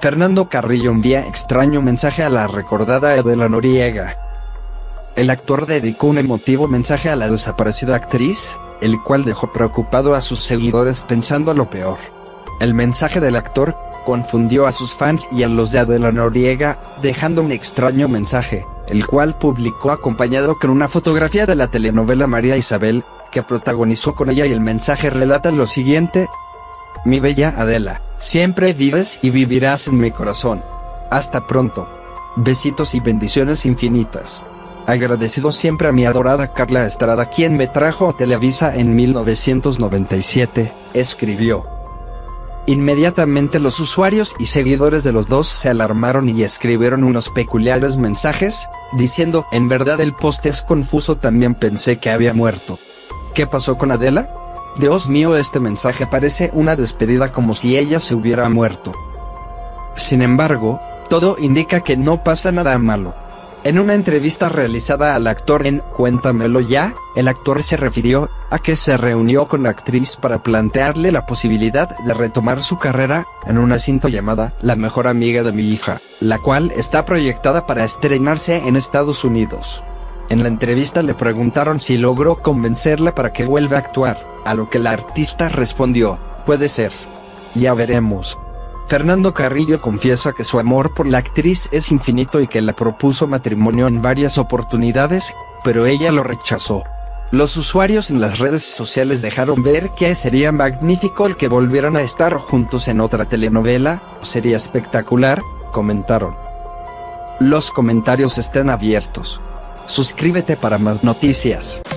Fernando Carrillo envía extraño mensaje a la recordada Adela Noriega. El actor dedicó un emotivo mensaje a la desaparecida actriz, el cual dejó preocupado a sus seguidores pensando lo peor. El mensaje del actor confundió a sus fans y a los de Adela Noriega, dejando un extraño mensaje, el cual publicó acompañado con una fotografía de la telenovela María Isabel, que protagonizó con ella, y el mensaje relata lo siguiente: mi bella Adela, siempre vives y vivirás en mi corazón. Hasta pronto. Besitos y bendiciones infinitas. Agradecido siempre a mi adorada Carla Estrada, quien me trajo a Televisa en 1997, escribió. Inmediatamente los usuarios y seguidores de los dos se alarmaron y escribieron unos peculiares mensajes, diciendo: en verdad el post es confuso, también pensé que había muerto. ¿Qué pasó con Adela? Dios mío, este mensaje parece una despedida, como si ella se hubiera muerto. Sin embargo, todo indica que no pasa nada malo. En una entrevista realizada al actor en Cuéntamelo Ya, el actor se refirió a que se reunió con la actriz para plantearle la posibilidad de retomar su carrera en una cinta llamada La mejor amiga de mi hija, la cual está proyectada para estrenarse en Estados Unidos. En la entrevista le preguntaron si logró convencerla para que vuelva a actuar, a lo que la artista respondió: puede ser. Ya veremos. Fernando Carrillo confiesa que su amor por la actriz es infinito y que le propuso matrimonio en varias oportunidades, pero ella lo rechazó. Los usuarios en las redes sociales dejaron ver que sería magnífico el que volvieran a estar juntos en otra telenovela, sería espectacular, comentaron. Los comentarios están abiertos. Suscríbete para más noticias.